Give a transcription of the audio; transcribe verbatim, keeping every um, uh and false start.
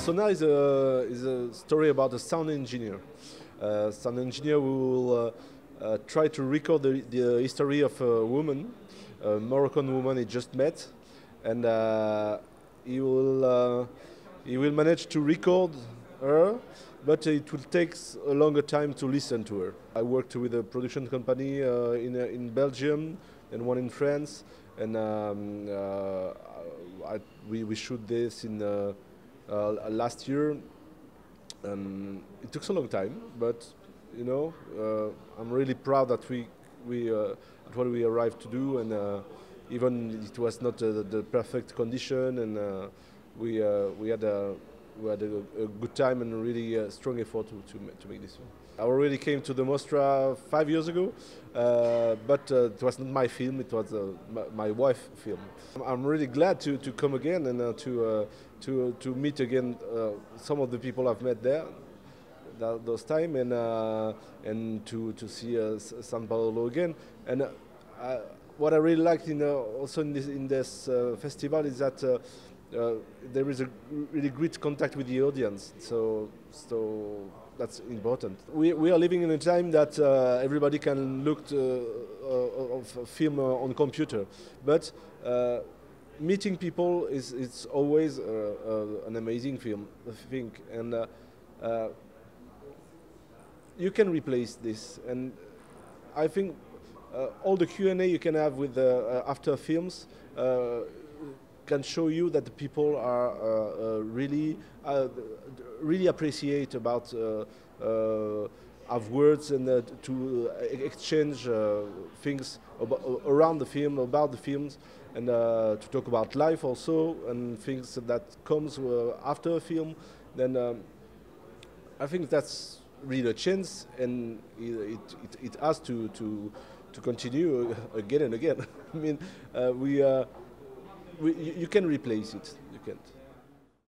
Persona is a, is a story about a sound engineer. Uh, sound engineer who will uh, uh, try to record the, the history of a woman, a Moroccan woman he just met, and uh, he will uh, he will manage to record her, but it will take a longer time to listen to her. I worked with a production company uh, in uh, in Belgium and one in France, and um, uh, I, we we shoot this in uh, uh, last year. And it took a long time, but you know, uh, I'm really proud that we we uh, at what we arrived to do, and uh, even it was not uh, the perfect condition, and uh, we uh, we had a we had a, a good time and a really uh, strong effort to to, ma to make this film. I already came to the Mostra five years ago, uh, but uh, it was not my film; it was uh, my, my wife's film. I'm really glad to, to come again and uh, to uh, to to meet again uh, some of the people I've met there that, those time, and uh, and to to see uh, São Paulo again. And uh, I, what I really liked in uh, also in this in this uh, festival is that uh, uh, there is a really great contact with the audience. So so. That's important. We, we are living in a time that uh, everybody can look to, uh, of a film uh, on computer, but uh, meeting people is it's always uh, uh, an amazing film, I think, and uh, uh, you can replace this. And I think uh, all the Q and A you can have with uh, after films uh, can show you that the people are uh, uh, really uh, really appreciate about uh, uh, have words and uh, to exchange uh, things about, around the film, about the films, and uh, to talk about life also and things that comes uh, after a film. Then um, I think that's really a chance, and it it, it has to to to continue again and again. I mean, uh, we. Uh, We, you can replace it. You can't.